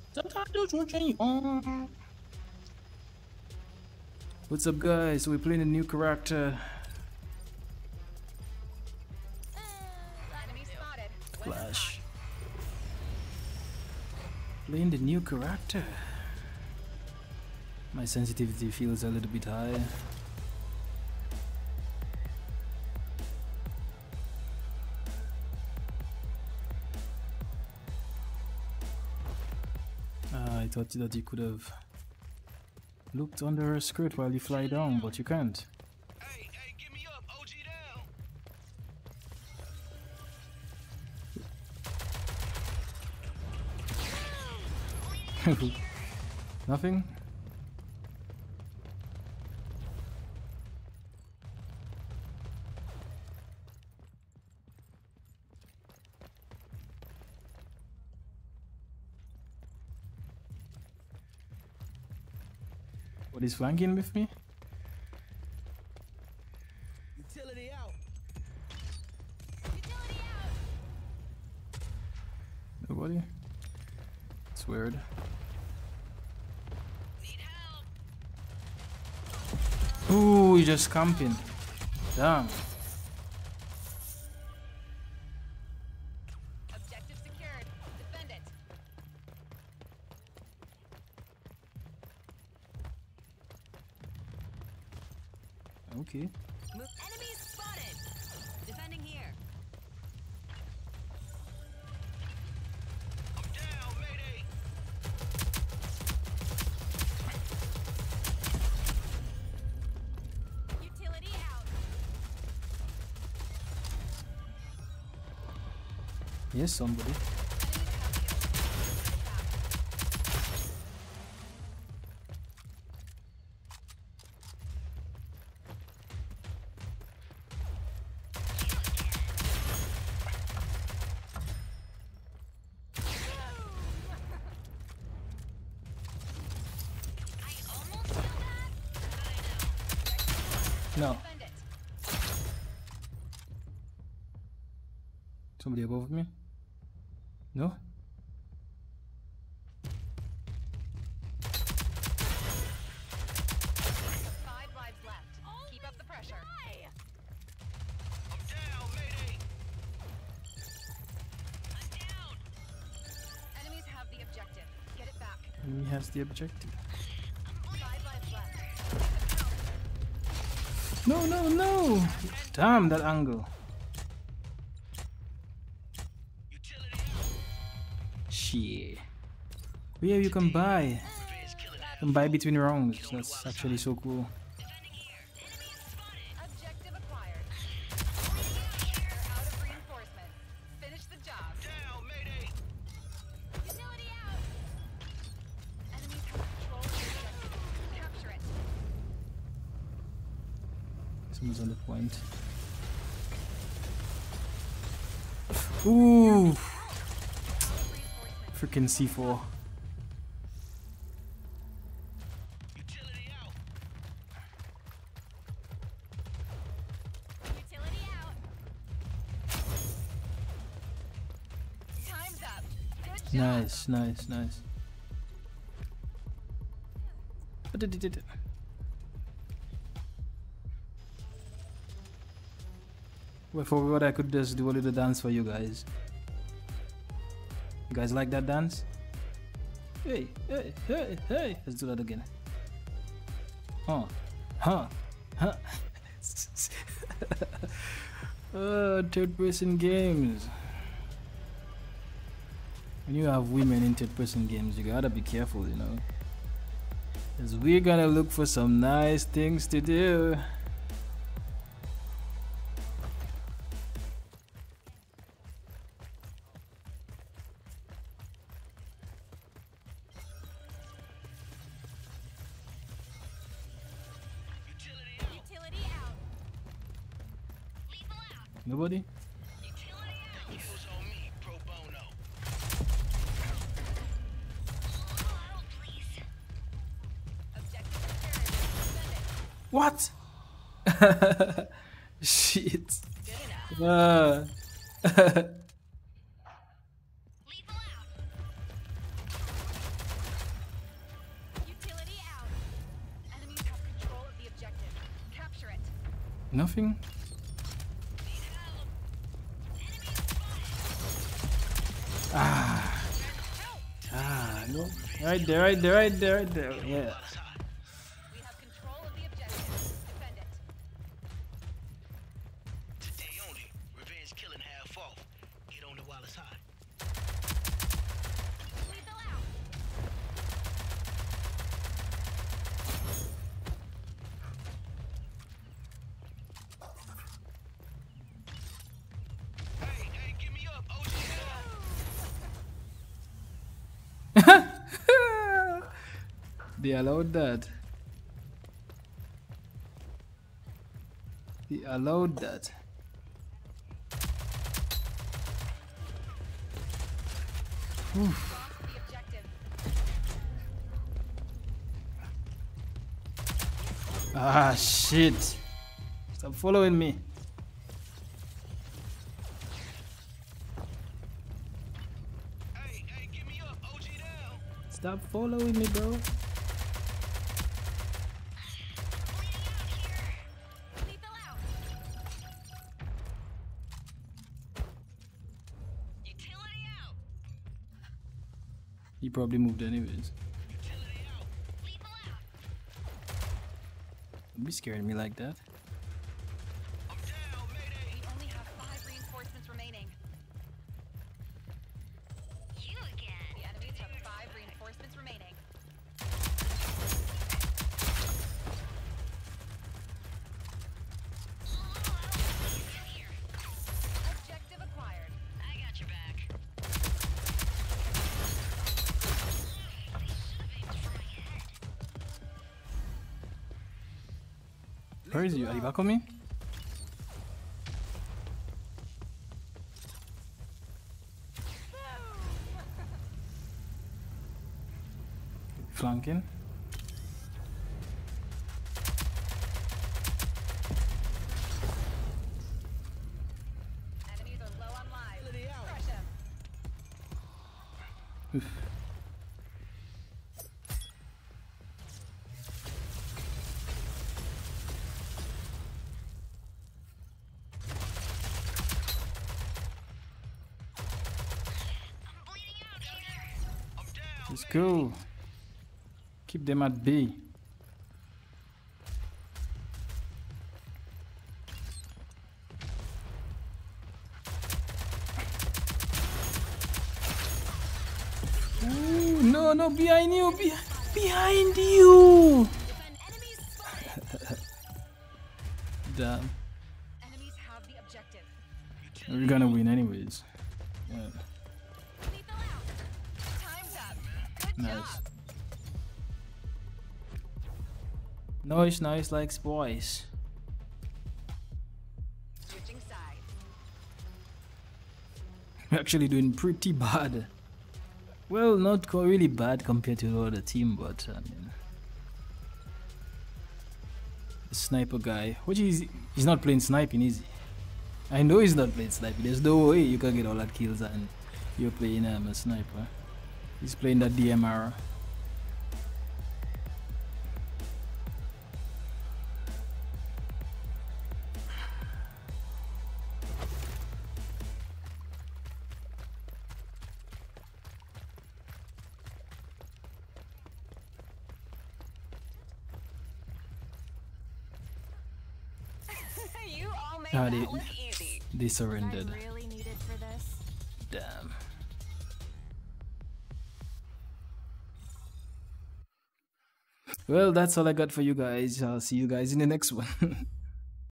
Subtitles will change. What's up, guys? We're playing a new character. Flash. Playing the new character. My sensitivity feels a little bit high. I thought that you could have looked under her skirt while you fly down, but you can't. Hey, give me up, OG down. Nothing? What is flanking with me? Utility out. Nobody? It's weird. Need help. Ooh, you just camping. Damn. Objective secured. Defend it. Okay. Enemies spotted. Defending here. I'm down, mayday. Utility out. Yes, somebody. No. Defend it. Somebody above me? No? Five lives left. Keep up the pressure. I'm down, mayday. I'm down. Enemies have the objective. Get it back. He has the objective. 5 lives left. No, no, no! Damn, that angle. Utility out. Shit. Yeah, you can buy. Revenge killing You can buy between rounds. That's actually so cool. Defending here. Enemy spotted. Objective acquired. You're out of reinforcements. Finish the job. Down, mayday. Utility out. Enemies have control of the objective. Capture it. Someone's on the point. Ooh! Freaking C4. Utility out. Utility out. Time's up. Good job. Nice, nice, nice. What did it? Well, for what I could just do a little dance for you guys. You guys like that dance? Hey, hey, hey, hey! Let's do that again. Huh, huh, huh. Third-person games. When you have women in third-person games, you gotta be careful, you know. Cause we're gonna look for some nice things to do. Utility out. Lethal out. Nobody? Utility out. The kills on me, pro bono. Hello, please. Objective secured. What? Shit. Good enough. Lethal out. Nothing. No. Right there, right there, right there, right there. Yeah. We have control of the objective. Defend it. Today only. Revenge killing half off. Get on it while it's hot. Lethal out. Hey, give me up, OG. They allowed that. They allowed that. Lost the objective. Ah, shit. Stop following me. Hey, give me up, OG down. Stop following me, bro. Lethal out. Utility out. He probably moved anyways. Utility out. Lethal out. Don't be scaring me like that. I'm down, mayday. We only have 5 reinforcements remaining. You again. The enemies have 5 reinforcements remaining. Objective acquired. I got your back. Where is you? Are you back on me? Flanking. Enemies are low on lives. Crush him. Oof. I'm bleeding out here. I'm down. Let's go. Keep them at bay. Ooh, no, no, behind you, behind you. Defend enemies spotted. Damn, Enemies have the objective. we're gonna win anyways. Yeah, Lethal out. Time's up. Good nice. job. Nice, nice, like boys. Switching sides. We're actually doing pretty bad. Well, not really bad compared to the other team, but I mean, the sniper guy, he's not playing sniping, is he? I know he's not playing sniping. There's no way you can get all that kills and you're playing a sniper. He's playing that DMR. You all made Ah, that they- look easy. They surrendered. I really needed for this. Damn. Well, that's all I got for you guys. I'll see you guys in the next one.